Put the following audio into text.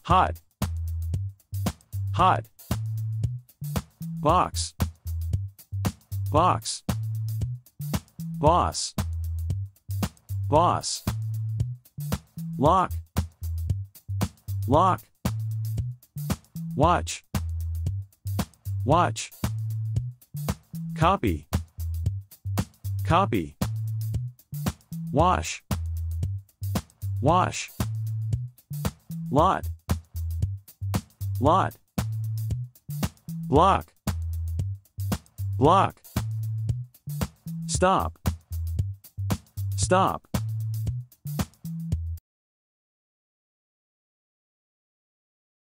Hot. Hot. Box. Box. Boss. Boss. Lock. Lock. Watch. Watch. Copy. Copy. Wash. Wash. Lot. Lot. Block. Block. Stop. Stop.